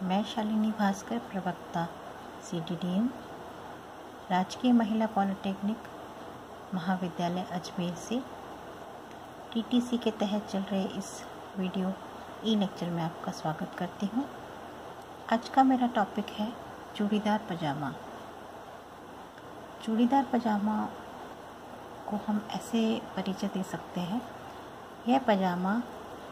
मैं शालिनी भास्कर, प्रवक्ता CDDM, राजकीय महिला पॉलिटेक्निक महाविद्यालय अजमेर से TTC के तहत चल रहे इस वीडियो लेक्चर में आपका स्वागत करती हूँ। आज का मेरा टॉपिक है चूड़ीदार पजामा। चूड़ीदार पजामा को हम ऐसे परिचय दे सकते हैं, यह पजामा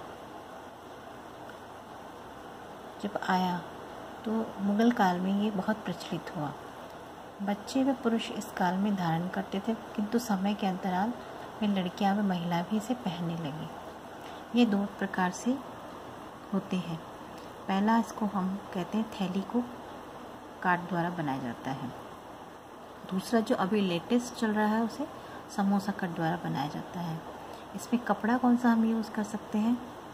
जब आया तो मुग़ल काल में ये बहुत प्रचलित हुआ। बच्चे व पुरुष इस काल में धारण करते थे, किंतु समय के अंतराल में लड़कियां व महिला भी इसे पहनने लगी। ये दो प्रकार से होते हैं। पहला, इसको हम कहते हैं थैली को काट द्वारा बनाया जाता है। दूसरा जो अभी लेटेस्ट चल रहा है उसे समोसा कट द्वारा बनाया जाता है। इसमें कपड़ा कौन सा हम यूज़ कर सकते हैं?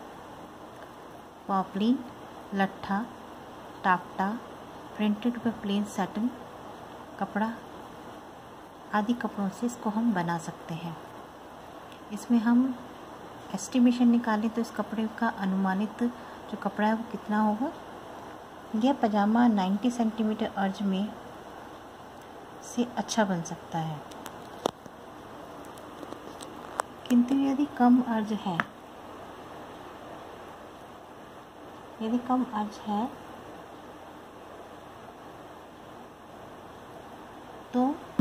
पॉपलिन, लट्ठा, टाफ्टा, प्रिंटेड व प्लेन सैटिन कपड़ा आदि कपड़ों से इसको हम बना सकते हैं। इसमें हम एस्टिमेशन निकालें तो इस कपड़े का अनुमानित जो कपड़ा है वो कितना होगा। यह पजामा 90 सेंटीमीटर अर्ज में से अच्छा बन सकता है, किंतु यदि कम अर्ज है तो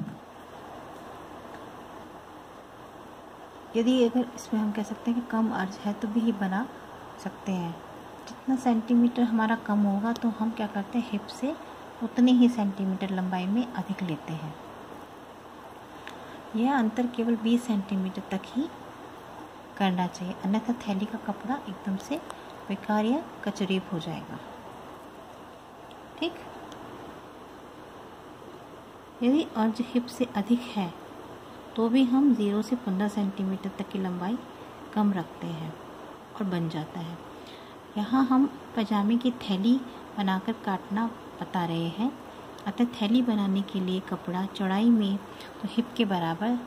अगर इसमें हम कह सकते हैं कि कम अर्ज है तो भी ये बना सकते हैं। जितना सेंटीमीटर हमारा कम होगा तो हम क्या करते हैं, हिप से उतने ही सेंटीमीटर लंबाई में अधिक लेते हैं। यह अंतर केवल 20 सेंटीमीटर तक ही करना चाहिए, अन्यथा थैली का कपड़ा एकदम से बेकार या कचरीब हो जाएगा। ठीक। यदि अर्ज हिप से अधिक है तो भी हम 0 से 15 सेंटीमीटर तक की लंबाई कम रखते हैं और बन जाता है। यहाँ हम पजामे की थैली बनाकर काटना बता रहे हैं। अतः थैली बनाने के लिए कपड़ा चौड़ाई में तो हिप के बराबर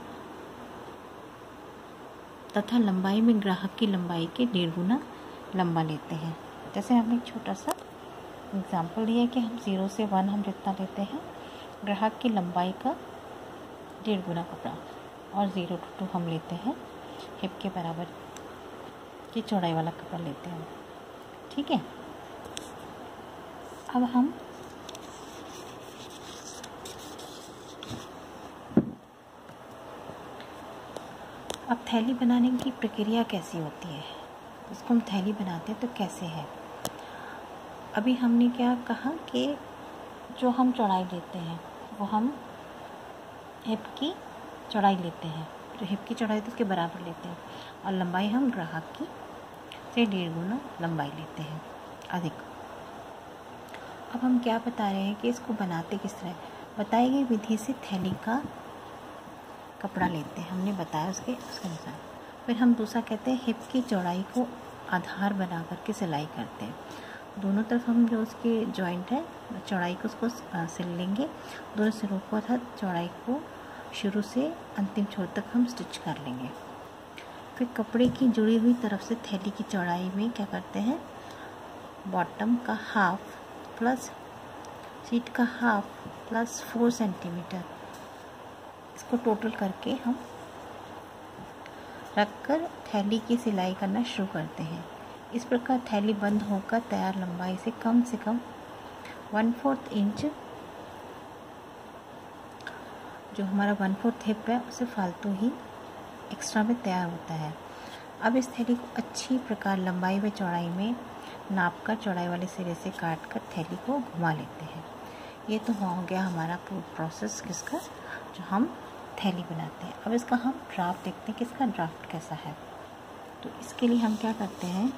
तथा लंबाई में ग्राहक की लंबाई के 1.5 गुना लंबा लेते हैं। जैसे हमने एक छोटा सा एग्जाम्पल दिया कि हम 0 से 1 हम जितना लेते हैं, ग्राहक की लंबाई का 1.5 गुना कपड़ा, और 0 to 2 हम लेते हैं हिप के बराबर की चौड़ाई वाला कपड़ा लेते हैं। ठीक है। अब थैली बनाने की प्रक्रिया कैसी होती है, इसको हम थैली बनाते हैं तो कैसे है। अभी हमने क्या कहा कि जो हम चौड़ाई लेते हैं वो हम हिप की चौड़ाई लेते हैं, जो हिप की चौड़ाई तो उसके बराबर लेते हैं, और लंबाई हम ग्राहक की से 1.5 गुना लंबाई लेते हैं अधिक। अब हम क्या बता रहे हैं कि इसको बनाते किस तरह। बताई गई विधि से थैली का कपड़ा लेते हैं, हमने बताया उसके अनुसार। फिर हम दूसरा कहते हैं हिप की चौड़ाई को आधार बना करके सिलाई करते हैं। दोनों तरफ हम जो उसके जॉइंट है चौड़ाई को उसको सिल लेंगे। दोनों सिरों को अर्थात चौड़ाई को शुरू से अंतिम छोर तक हम स्टिच कर लेंगे। फिर कपड़े की जुड़ी हुई तरफ से थैली की चौड़ाई में क्या करते हैं, बॉटम का हाफ प्लस सीट का हाफ प्लस 4 सेंटीमीटर, इसको टोटल करके हम रखकर थैली की सिलाई करना शुरू करते हैं। इस प्रकार थैली बंद होकर तैयार लंबाई से कम 1/4 इंच, जो हमारा 1/4 हिप है उसे फालतू ही एक्स्ट्रा में तैयार होता है। अब इस थैली को अच्छी प्रकार लंबाई व चौड़ाई में नापकर चौड़ाई वाले सिरे से काटकर थैली को घुमा लेते हैं। ये तो हो गया हमारा प्रोसेस किसका, जो हम थैली बनाते हैं। अब इसका हम ड्राफ्ट देखते हैं कि इसका ड्राफ्ट कैसा है। तो इसके लिए हम क्या करते हैं,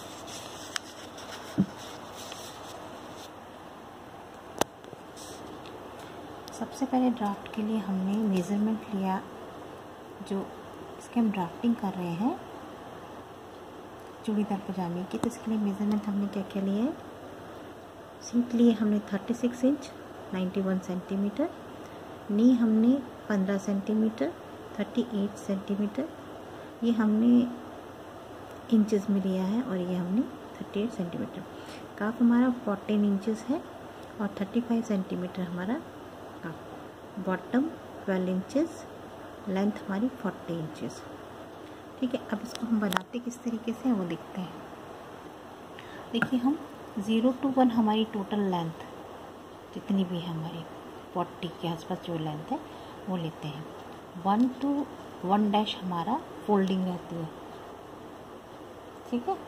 सबसे पहले ड्राफ्ट के लिए हमने मेज़रमेंट लिया, जो इसके हम ड्राफ्टिंग कर रहे हैं चूड़ीदार पजामे की। तो इसके लिए मेज़रमेंट हमने क्या क्या लिया है, सीट लिए हमने 36 इंच 91 सेंटीमीटर, नी हमने 15 सेंटीमीटर 38 सेंटीमीटर, ये हमने इंचेस में लिया है, और ये हमने 38 सेंटीमीटर। काफ हमारा 14 इंचेस है और 35 सेंटीमीटर हमारा काफ। बॉटम 12 इंचेस, लेंथ हमारी 40 इंचेस। ठीक है, अब इसको हम बनाते किस तरीके से हैं वो देखते हैं। देखिए, हम 0 to 1 हमारी टोटल लेंथ जितनी भी है हमारी 40 के आसपास जो लेंथ है वो लेते हैं। 1 to 1' हमारा फोल्डिंग रहती है। ठीक है,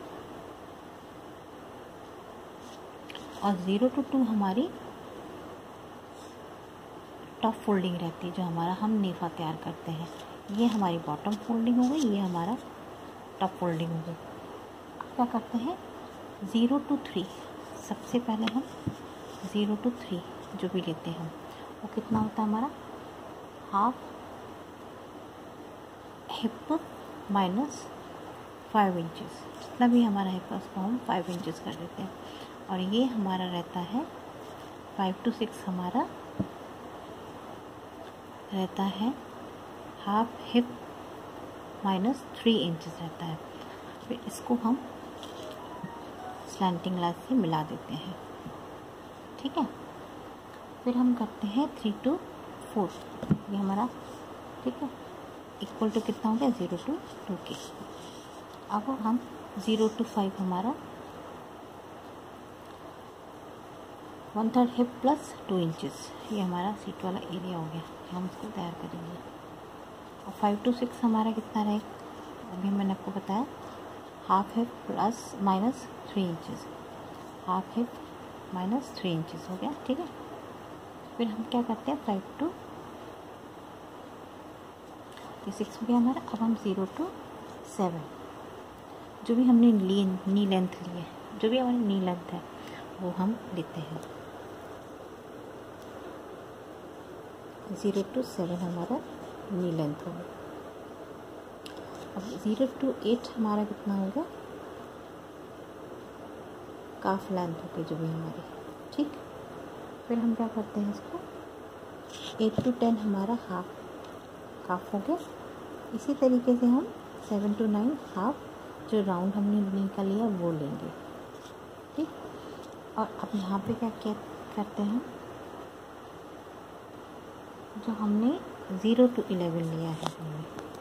और 0 to 2 हमारी टॉप फोल्डिंग रहती है, जो हमारा हम नेफा तैयार करते हैं। ये हमारी बॉटम फोल्डिंग हो गई, ये हमारा टॉप फोल्डिंग हो गई। क्या करते हैं 0 to 3, सबसे पहले हम 0 to 3 जो भी लेते हैं वो कितना होता है हमारा, हाफ हिप माइनस 5 इंचेस। जितना भी हमारा हिप है उसको हम 5 इंचेस कर देते हैं। और ये हमारा रहता है 5 to 6 हमारा रहता है हाफ हिप माइनस 3 इंचेस रहता है। फिर इसको हम स्लैंटिंग लाइन से मिला देते हैं। ठीक है, फिर हम करते हैं 3 to 4, ये हमारा ठीक है इक्वल टू कितना हो गया 0 to 2 के। अब हम 0 to 5 हमारा 1/3 हिप प्लस 2 इंचेस, ये हमारा सीट वाला एरिया हो गया। हम इसको तैयार करेंगे। और 5 to 6 हमारा कितना रहेगा, अभी मैंने आपको बताया half hip plus minus 3 inches, half hip minus 3 inches हो गया। ठीक है, फिर हम क्या करते हैं 5 to 6 हो गया हमारा। अब हम 0 to 7 जो भी हमने नी लेंथ ली है, जो भी हमारी नी लेंथ है वो हम लेते हैं। 0 to 7 हमारा नी लेंथ होगा। अब 0 to 8 हमारा कितना होगा, काफ लेंथ होगी जो भी हमारी। ठीक, फिर हम क्या करते हैं इसको 8 to 10 हमारा हाफ काफ हो गया। इसी तरीके से हम 7 to 9 हाफ जो राउंड हमने नी का लिया वो लेंगे। ठीक, और अब यहाँ पे क्या करते हैं, जो हमने 0 to 11 लिया है हमने,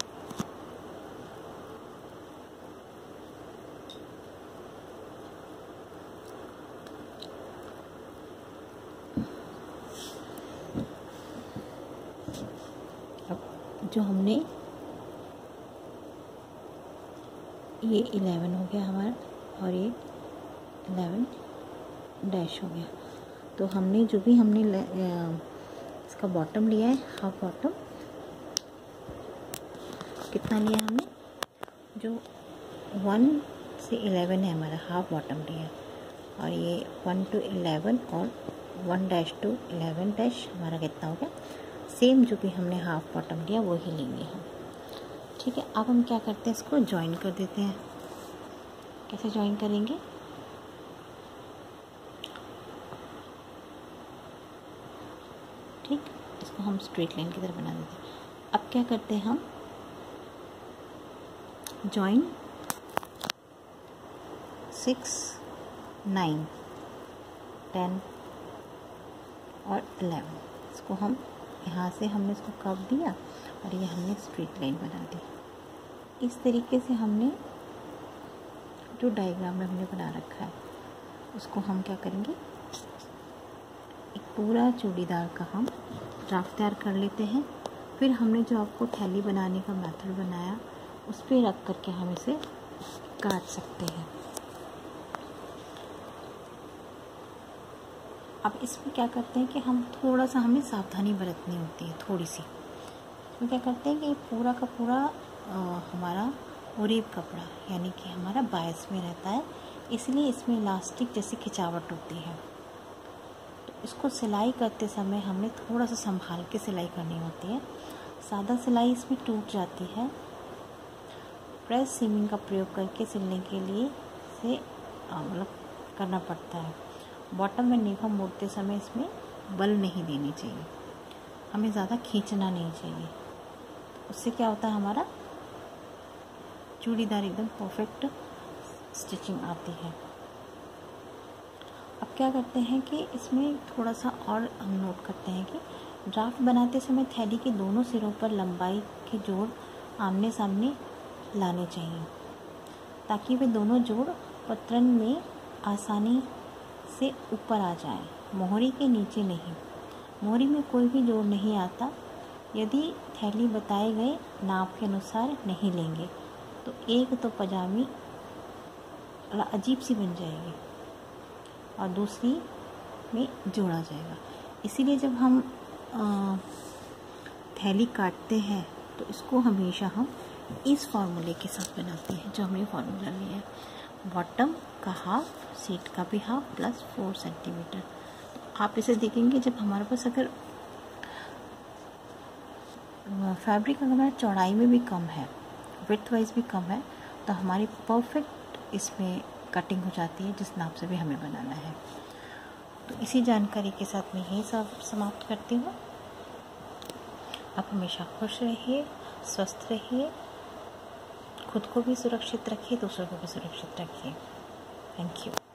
अब जो हमने ये 11 हो गया हमारा और ये 11' हो गया। तो हमने जो भी हमने इसका बॉटम लिया है हाफ बॉटम कितना लिया हमने, जो 1 से 11 है हमारा हाफ बॉटम लिया है। और ये 1 to 11 और 1' to 11' हमारा कितना हो गया, सेम जो भी हमने हाफ बॉटम लिया वही लेंगे हम। ठीक है, अब हम क्या करते हैं इसको जॉइन कर देते हैं। कैसे जॉइन करेंगे, ठीक, इसको हम स्ट्रेट लाइन की तरह बना देते हैं। अब क्या करते हैं हम जॉइन 6, 9, 10 और 11, इसको हम यहाँ से हमने इसको कर्व दिया और ये हमने स्ट्रेट लाइन बना दी। इस तरीके से हमने जो डायग्राम में हमने बना रखा है उसको हम क्या करेंगे, एक पूरा चूड़ीदार का हम ड्राफ्ट तैयार कर लेते हैं। फिर हमने जो आपको थैली बनाने का मेथड बनाया उस पर रख करके हम इसे काट सकते हैं। अब इसमें क्या करते हैं कि हम थोड़ा सा हमें सावधानी बरतनी होती है थोड़ी सी। तो क्या करते हैं कि पूरा का पूरा हमारा ओरेब कपड़ा यानी कि हमारा बायस में रहता है, इसलिए इसमें इलास्टिक जैसी खिंचावट होती है। तो इसको सिलाई करते समय हमने थोड़ा सा संभाल के सिलाई करनी होती है। सादा सिलाई इसमें टूट जाती है। प्रेस सीमिंग का प्रयोग करके सिलने के लिए इसे मतलब करना पड़ता है। बॉटम में नेफा मोड़ते समय इसमें बल नहीं देनी चाहिए, हमें ज़्यादा खींचना नहीं चाहिए। उससे क्या होता है, हमारा चूड़ीदार एकदम परफेक्ट स्टिचिंग आती है। अब क्या करते हैं कि इसमें थोड़ा सा और हम नोट करते हैं कि ड्राफ्ट बनाते समय थैली के दोनों सिरों पर लंबाई के जोड़ आमने सामने लाने चाहिए ताकि वे दोनों जोड़ पतरन में आसानी से ऊपर आ जाएं, मोहरी के नीचे नहीं। मोहरी में कोई भी जोड़ नहीं आता यदि थैली बताए गए नाप के अनुसार नहीं लेंगे तो एक तो पजामी अजीब सी बन जाएगी और दूसरी में जोड़ा जाएगा। इसीलिए जब हम थैली काटते हैं तो इसको हमेशा हम इस फार्मूले के साथ बनाते हैं जो हमने फार्मूला लिया है। बॉटम का हाफ, सीट का भी हाफ प्लस 4 सेंटीमीटर। आप इसे देखेंगे जब हमारे पास अगर फैब्रिक अगर हमारी चौड़ाई में भी कम है, विड्थ वाइज भी कम है, तो हमारी परफेक्ट इसमें कटिंग हो जाती है जिस नाप से भी हमें बनाना है। तो इसी जानकारी के साथ मैं यही सब समाप्त करती हूँ। आप हमेशा खुश रहिए, स्वस्थ रहिए, खुद को भी सुरक्षित रखिए, दूसरों को भी सुरक्षित रखिए। Thank you.